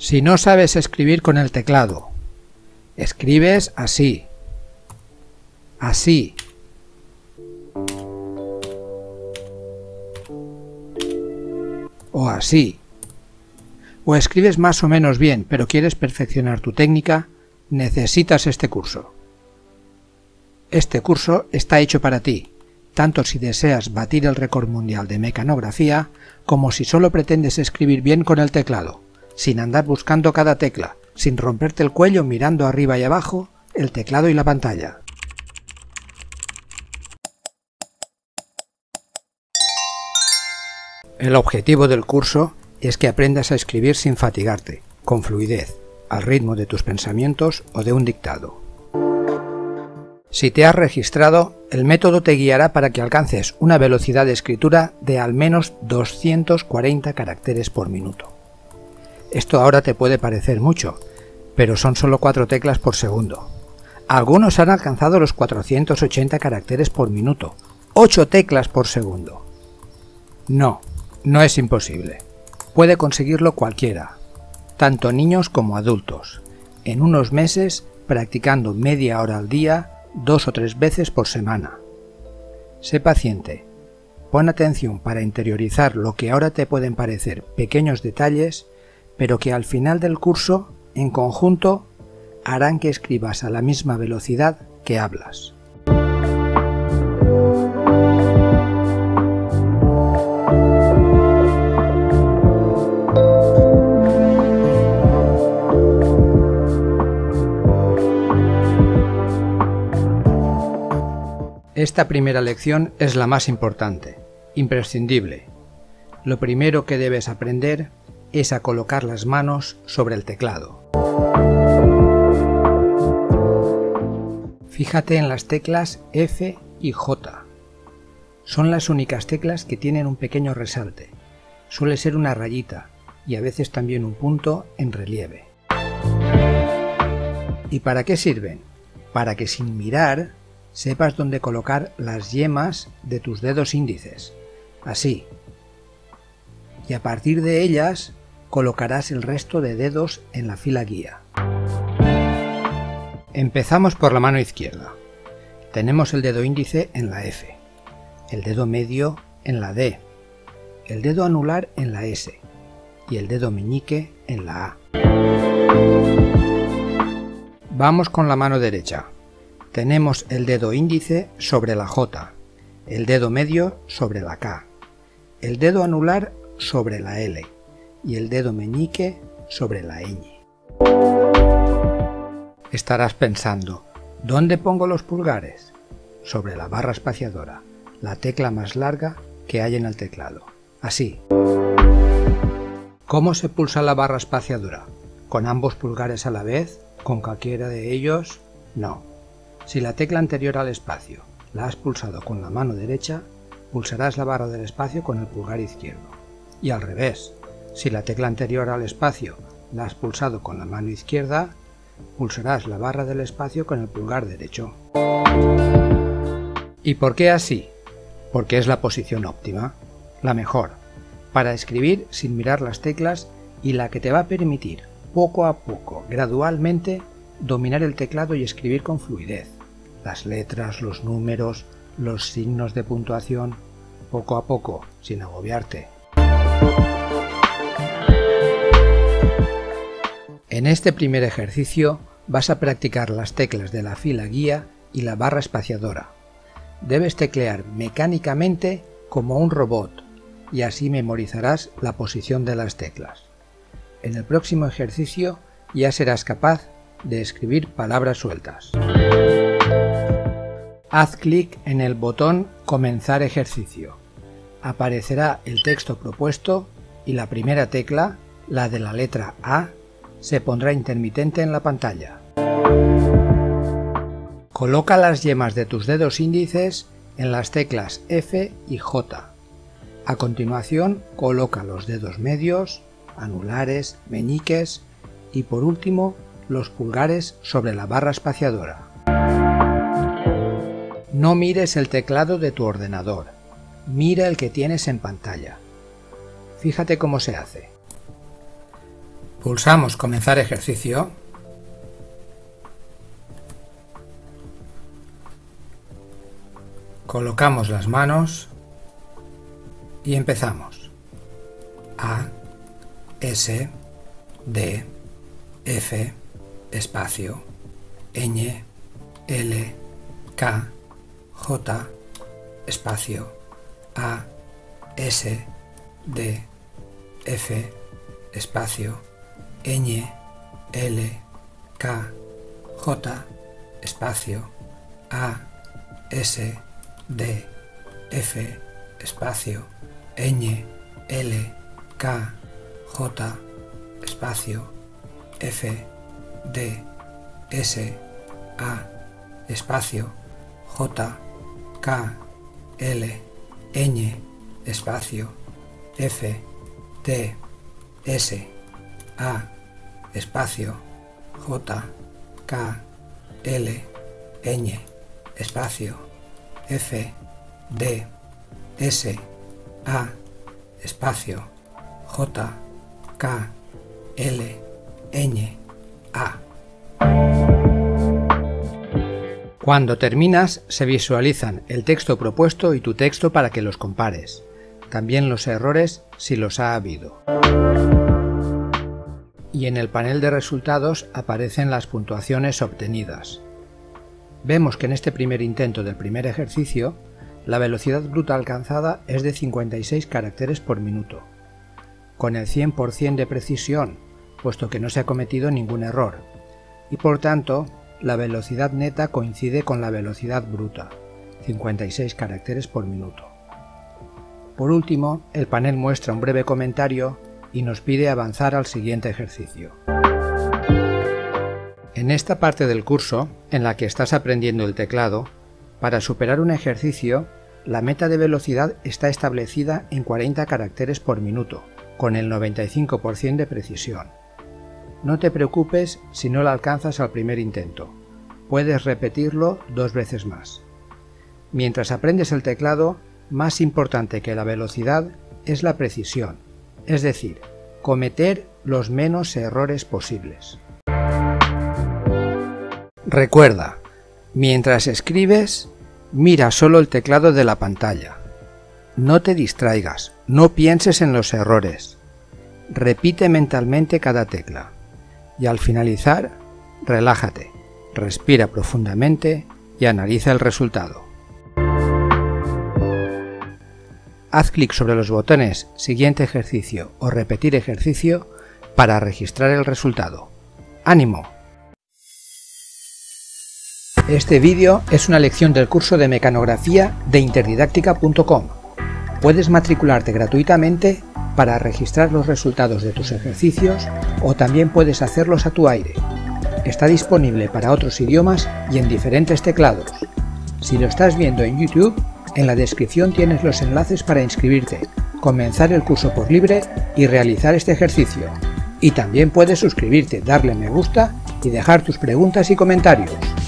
Si no sabes escribir con el teclado, escribes así, así. O así. O escribes más o menos bien, pero quieres perfeccionar tu técnica, necesitas este curso. Este curso está hecho para ti, tanto si deseas batir el récord mundial de mecanografía, como si solo pretendes escribir bien con el teclado, sin andar buscando cada tecla, sin romperte el cuello mirando arriba y abajo el teclado y la pantalla. El objetivo del curso es que aprendas a escribir sin fatigarte, con fluidez, al ritmo de tus pensamientos o de un dictado. Si te has registrado, el método te guiará para que alcances una velocidad de escritura de al menos 240 caracteres por minuto. Esto ahora te puede parecer mucho, pero son solo 4 teclas por segundo. Algunos han alcanzado los 480 caracteres por minuto, 8 teclas por segundo. No es imposible. Puede conseguirlo cualquiera, tanto niños como adultos, en unos meses practicando media hora al día, 2 o 3 veces por semana. Sé paciente, pon atención para interiorizar lo que ahora te pueden parecer pequeños detalles, pero que al final del curso, en conjunto, harán que escribas a la misma velocidad que hablas. Esta primera lección es la más importante, imprescindible. Lo primero que debes aprender es a colocar las manos sobre el teclado. Fíjate en las teclas F y J. Son las únicas teclas que tienen un pequeño resalte. Suele ser una rayita y a veces también un punto en relieve. ¿Y para qué sirven? Para que sin mirar sepas dónde colocar las yemas de tus dedos índices, así. Y a partir de ellas colocarás el resto de dedos en la fila guía. Empezamos por la mano izquierda. Tenemos el dedo índice en la F, el dedo medio en la D, el dedo anular en la S y el dedo meñique en la A. Vamos con la mano derecha. Tenemos el dedo índice sobre la J, el dedo medio sobre la K, el dedo anular sobre la L y el dedo meñique sobre la ñ. Estarás pensando, ¿dónde pongo los pulgares? Sobre la barra espaciadora, la tecla más larga que hay en el teclado. Así. ¿Cómo se pulsa la barra espaciadora? ¿Con ambos pulgares a la vez? ¿Con cualquiera de ellos? No. Si la tecla anterior al espacio la has pulsado con la mano derecha, pulsarás la barra del espacio con el pulgar izquierdo. Y al revés, si la tecla anterior al espacio la has pulsado con la mano izquierda, pulsarás la barra del espacio con el pulgar derecho. ¿Y por qué así? Porque es la posición óptima, la mejor, para escribir sin mirar las teclas y la que te va a permitir, poco a poco, gradualmente, dominar el teclado y escribir con fluidez. Las letras, los números, los signos de puntuación, poco a poco, sin agobiarte. En este primer ejercicio vas a practicar las teclas de la fila guía y la barra espaciadora. Debes teclear mecánicamente como un robot y así memorizarás la posición de las teclas. En el próximo ejercicio ya serás capaz de escribir palabras sueltas. Haz clic en el botón Comenzar ejercicio. Aparecerá el texto propuesto y la primera tecla, la de la letra A, se pondrá intermitente en la pantalla. Coloca las yemas de tus dedos índices en las teclas F y J. A continuación, coloca los dedos medios, anulares, meñiques y por último los pulgares sobre la barra espaciadora. No mires el teclado de tu ordenador, mira el que tienes en pantalla. Fíjate cómo se hace. Pulsamos Comenzar ejercicio. Colocamos las manos y empezamos. A, S, D, F, espacio, ñ, L, K, J, espacio, A, S, D, F, espacio, ñ, L, K, J, espacio, A, S, D, F, espacio, ñ, L, K, J, espacio, F, D, S, A, espacio, J, K, L, ñ, espacio, F, D, S, A, espacio, J, K, L, ñ, espacio, F, D, S, A, espacio, J, K, L, ñ, A. Cuando terminas, se visualizan el texto propuesto y tu texto para que los compares. También los errores si los ha habido. Y en el panel de resultados aparecen las puntuaciones obtenidas. Vemos que en este primer intento del primer ejercicio, la velocidad bruta alcanzada es de 56 caracteres por minuto, con el 100% de precisión, puesto que no se ha cometido ningún error, y por tanto, la velocidad neta coincide con la velocidad bruta, 56 caracteres por minuto. Por último, el panel muestra un breve comentario y nos pide avanzar al siguiente ejercicio. En esta parte del curso, en la que estás aprendiendo el teclado, para superar un ejercicio, la meta de velocidad está establecida en 40 caracteres por minuto, con el 95% de precisión. No te preocupes si no la alcanzas al primer intento. Puedes repetirlo 2 veces más. Mientras aprendes el teclado, más importante que la velocidad es la precisión, es decir, cometer los menos errores posibles. Recuerda, mientras escribes, mira solo el teclado de la pantalla. No te distraigas, no pienses en los errores. Repite mentalmente cada tecla. Y al finalizar, relájate, respira profundamente y analiza el resultado. Haz clic sobre los botones Siguiente ejercicio o Repetir ejercicio para registrar el resultado. ¡Ánimo! Este vídeo es una lección del curso de mecanografía de interdidáctica.com. Puedes matricularte gratuitamente para registrar los resultados de tus ejercicios o también puedes hacerlos a tu aire. Está disponible para otros idiomas y en diferentes teclados. Si lo estás viendo en YouTube, en la descripción tienes los enlaces para inscribirte, comenzar el curso por libre y realizar este ejercicio. Y también puedes suscribirte, darle me gusta y dejar tus preguntas y comentarios.